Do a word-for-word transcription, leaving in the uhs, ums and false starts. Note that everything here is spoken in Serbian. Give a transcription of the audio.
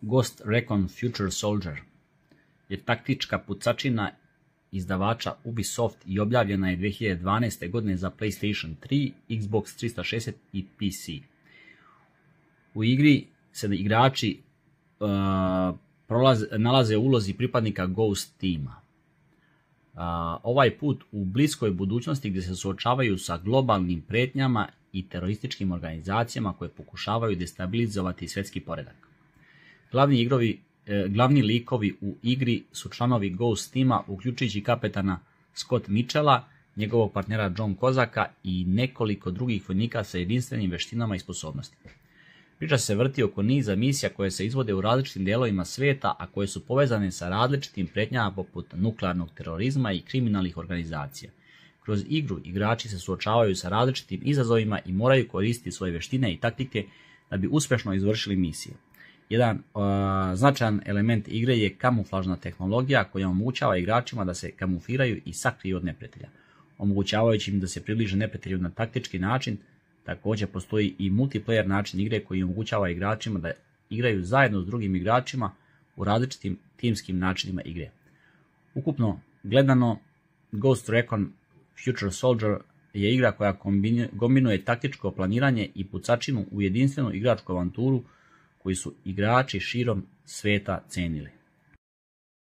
Ghost Recon Future Soldier je taktička pucačina izdavača Ubisoft i objavljena je dvije hiljade dvanaeste. godine za PlayStation tri, Xbox trista šezdeset i P C. U igri se igrači uh, prolaze, nalaze u ulozi pripadnika Ghost tima. Uh, ovaj put u bliskoj budućnosti gdje se suočavaju sa globalnim pretnjama i terorističkim organizacijama koje pokušavaju destabilizovati svjetski poredak. Glavni, igrovi, eh, glavni likovi u igri su članovi Ghost tima, uključujući kapetana Scott Mitchella, njegovog partnera John Kozaka i nekoliko drugih vojnika sa jedinstvenim veštinama i sposobnostima. Priča se vrti oko niza misija koje se izvode u različitim dijelovima svijeta, a koje su povezane sa različitim pretnjama poput nuklearnog terorizma i kriminalnih organizacija. Kroz igru igrači se suočavaju sa različitim izazovima i moraju koristiti svoje vještine i taktike da bi uspješno izvršili misije. Jedan uh, značajan element igre je kamuflažna tehnologija koja omogućava igračima da se kamufliraju i sakriju od neprijatelja, omogućavajući im da se približe neprijatelju na taktički način. Također postoji i multiplayer način igre koji omogućava igračima da igraju zajedno s drugim igračima u različitim timskim načinima igre. Ukupno gledano, Ghost Recon Future Soldier je igra koja kombinuje taktičko planiranje i pucačinu u jedinstvenu igračku avanturu koju su igrači širom svijeta cenili.